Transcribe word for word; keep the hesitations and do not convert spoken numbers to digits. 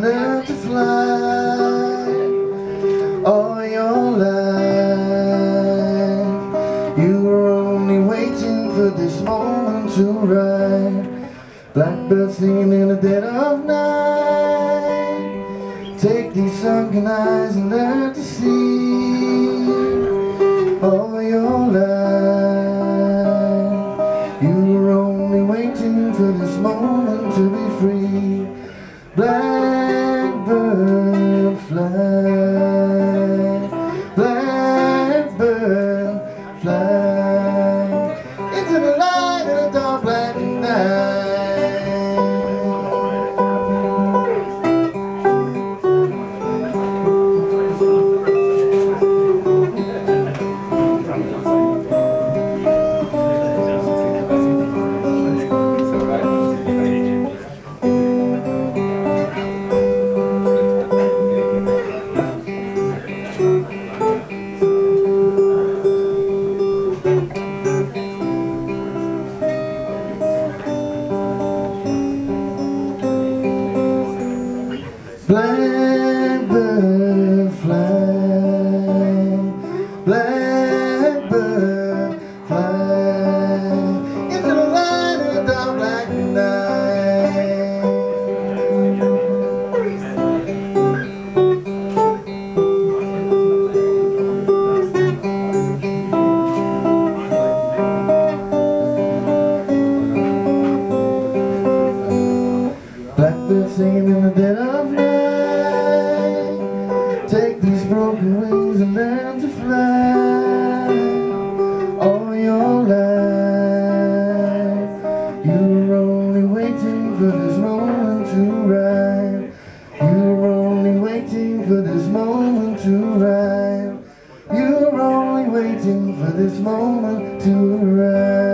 learn to fly all your life. You were only waiting for this moment to ride. Blackbird singing in the dead of night. Take these sunken eyes and learn to see all your life. You were only waiting for this moment to be free. Blackbird fly, blackbird fly into the light of the dark black night. Blackbird fly, blackbird fly into the light of the dark black night. Blackbird singing in the dead of night. Take these broken wings and learn to fly all your life. You were only waiting for this moment to ride. You were only waiting for this moment to ride. You were only waiting for this moment to ride.